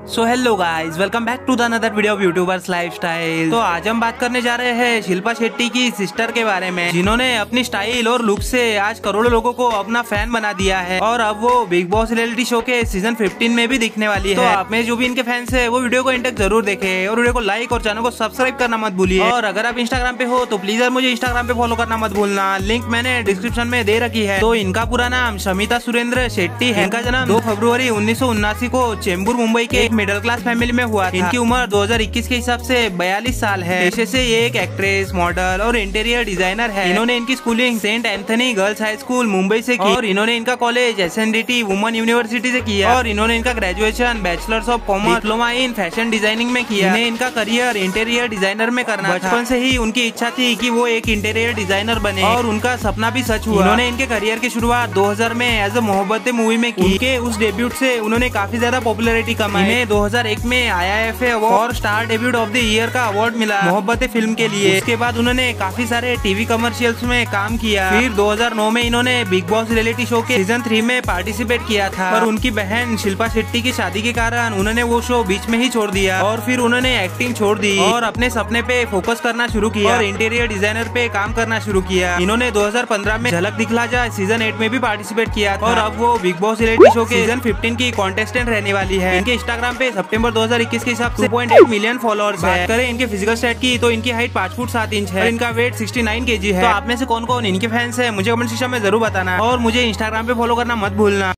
So hello guys, welcome back to the another video of YouTubers lifestyle. तो आज हम बात करने जा रहे हैं शिल्पा शेट्टी की सिस्टर के बारे में, जिन्होंने अपनी स्टाइल और लुक से आज करोड़ों लोगों को अपना फैन बना दिया है और अब वो बिग बॉस रियलिटी शो के सीजन 15 में भी दिखने वाली है। तो आप में जो भी इनके फैंस है वो वीडियो को एंड तक जरूर देखे और वीडियो को लाइक और चैनल को सब्सक्राइब करना मत भूलिए। और अगर आप इंस्टाग्राम पे हो तो प्लीज यार मुझे इंस्टाग्राम पे फॉलो करना मत भूलना, लिंक मैंने डिस्क्रिप्शन में दे रखी है। तो इनका पूरा नाम शमिता सुरेंद्र शेट्टी है। इनका जन्म 2 फरवरी 1979 को चेंबूर मुंबई के एक मिडिल क्लास फैमिली में हुआ था। इनकी उम्र 2021 के हिसाब से 42 साल है। पेशे से ये एक एक्ट्रेस, मॉडल और इंटीरियर डिजाइनर है। इन्होंने इनकी schooling Saint Anthony girls high school Mumbai से की और इन्होंने इनका कॉलेज SNDT वुमेन यूनिवर्सिटी से किया और इन्होंने इनका graduation bachelors of commerce diploma in fashion designing में किया। इन्हें इनका करियर इंटीरियर डिजाइनर में करना था। बचपन से ही उनकी इच्छा थी कि वो एक इंटीरियर डिजाइनर बने और उनका सपना भी सच हुआ। इन्होंने इनके करियर की शुरुआत 2000 में एज अ मोहब्बतें मूवी में की। उनके उस डेब्यूट से उन्होंने काफी ज्यादा पॉपुलैरिटी कमाई। इन्हें 2001 में IIFA award star debut of the year का अवार्ड मिला मोहब्बतें फिल्म के लिए। उसके बाद उन्होंने काफी सारे टीवी कमर्शियल्स में काम किया। फिर 2009 में इन्होंने बिग बॉस रियलिटी शो के सीजन 3 में पार्टिसिपेट किया था, पर उनकी बहन शिल्पा शेट्टी की शादी के कारण उन्होंने वो शो बीच में ही छोड़ दिया और फिर उन्होंने एक्टिंग छोड़ दी और अपने सपने पे फोकस करना शुरू किया और इंटीरियर डिजाइनर पे काम करना शुरू किया। इन्होंने 2015 में झलक दिखला जा सीजन 8 में भी पार्टिसिपेट किया था और अब वो बिग बॉस रियलिटी शो के सीजन 15 की कॉन्टेस्टेंट रहने वाली है। इनके इंस्टाग्राम पे सितंबर 2021 के हिसाब से 2.8 मिलियन फॉलोअर्स है। बात करें इनके फिजिकल स्टैट की तो इनकी हाइट 5 फुट 7 इंच है और इनका वेट 69 kg है। तो आप में से कौन कौन इनके फैंस है मुझे कमेंट सेक्शन में जरूर बताना और मुझे इंस्टाग्राम पे फॉलो करना मत भूलना।